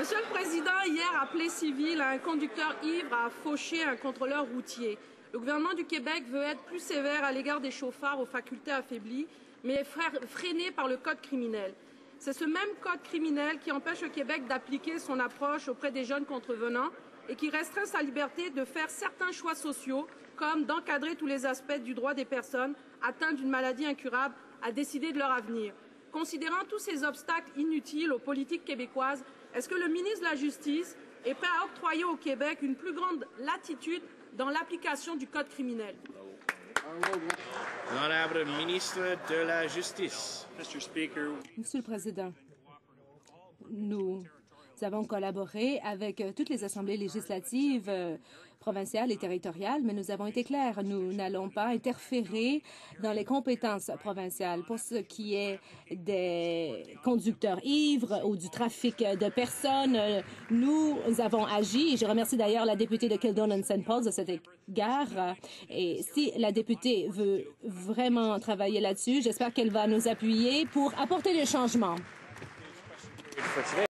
Monsieur le Président, hier, à Plessisville, un conducteur ivre a fauché un contrôleur routier. Le gouvernement du Québec veut être plus sévère à l'égard des chauffards aux facultés affaiblies, mais freiné par le Code criminel. C'est ce même Code criminel qui empêche le Québec d'appliquer son approche auprès des jeunes contrevenants et qui restreint sa liberté de faire certains choix sociaux, comme d'encadrer tous les aspects du droit des personnes atteintes d'une maladie incurable à décider de leur avenir. Considérant tous ces obstacles inutiles aux politiques québécoises, est-ce que le ministre de la Justice est prêt à octroyer au Québec une plus grande latitude dans l'application du Code criminel? L'honorable ministre de la Justice. Monsieur le Président, nous avons collaboré avec toutes les assemblées législatives provinciales et territoriales, mais nous avons été clairs. Nous n'allons pas interférer dans les compétences provinciales. Pour ce qui est des conducteurs ivres ou du trafic de personnes, nous avons agi. Je remercie d'ailleurs la députée de Kildonan-St. Paul de cet égard. Et si la députée veut vraiment travailler là-dessus, j'espère qu'elle va nous appuyer pour apporter des changements.